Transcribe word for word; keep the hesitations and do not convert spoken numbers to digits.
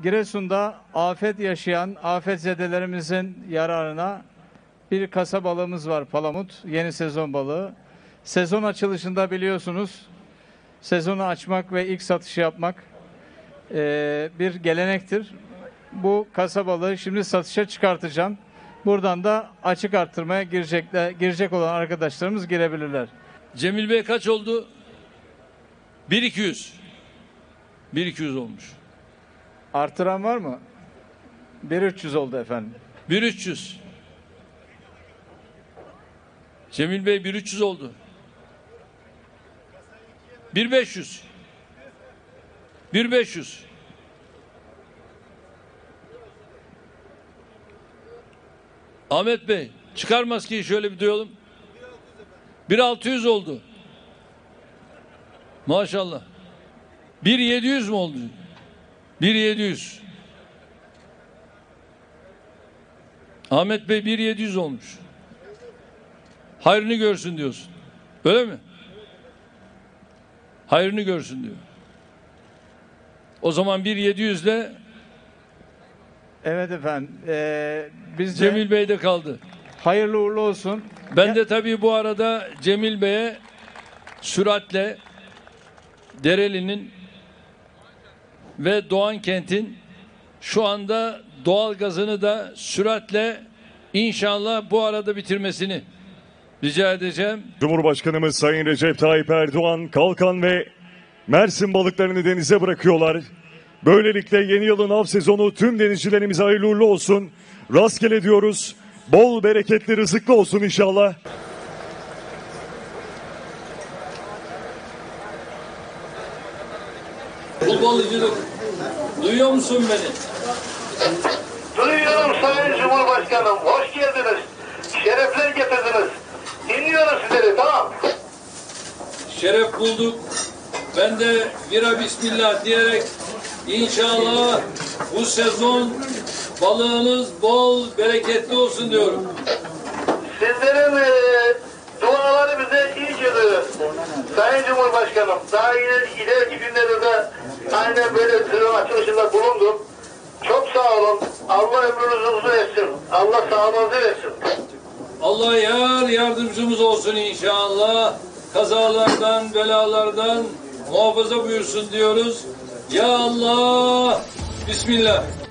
Giresun'da afet yaşayan afetzedelerimizin yararına bir kasa balığımız var, palamut. Yeni sezon balığı. Sezon açılışında biliyorsunuz sezonu açmak ve ilk satışı yapmak e, bir gelenektir. Bu kasa balığı şimdi satışa çıkartacağım. Buradan da açık arttırmaya girecekler, girecek olan arkadaşlarımız girebilirler. Cemil Bey kaç oldu? bin iki yüz. bin iki yüz olmuş. Artıran var mı? bin üç yüz oldu efendim. bin üç yüz. Cemil Bey bin üç yüz oldu. bin beş yüz. bin beş yüz. Ahmet Bey çıkar maskeyi şöyle bir duyalım. bin altı yüz oldu. Maşallah. bin yedi yüz mü oldu? bin yedi yüz. Ahmet Bey bin yedi yüz olmuş. Hayrını görsün diyorsun. Öyle mi? Hayrını görsün diyor. O zaman bin yedi yüz ile Evet efendim. Ee, biz Cemil Bey'de kaldı. hayırlı uğurlu olsun. Ben de tabii bu arada Cemil Bey'e süratle Dereli'nin ve Doğan Kent'in şu anda doğal gazını da süratle inşallah bu arada bitirmesini rica edeceğim. Cumhurbaşkanımız Sayın Recep Tayyip Erdoğan Kalkan ve Mersin balıklarını denize bırakıyorlar. Böylelikle yeni yılın av sezonu tüm denizcilerimize hayırlı uğurlu olsun. Rastgele diyoruz. Bol bereketli rızıklı olsun inşallah. Futbolcular, duyuyor musun beni? Duyuyorum Sayın Cumhurbaşkanım. Hoş geldiniz. Şerefler getirdiniz. Dinliyorum sizleri, tamam. Şeref bulduk. Ben de bira bismillah diyerek inşallah bu sezon balığınız bol bereketli olsun diyorum. Sizlerin e, duaları bize iyi geliyor. Sayın Cumhurbaşkanım, daha ileri, ileriki günlerde de aynen böyle sezon açılışında bulundum. Çok sağ olun. Allah ömrünüzü uzun etsin. Allah sağlığınızı versin. Allah yar yardımcımız olsun inşallah. Kazalardan, belalardan muhafaza buyursun diyoruz. Ya Allah, Bismillah.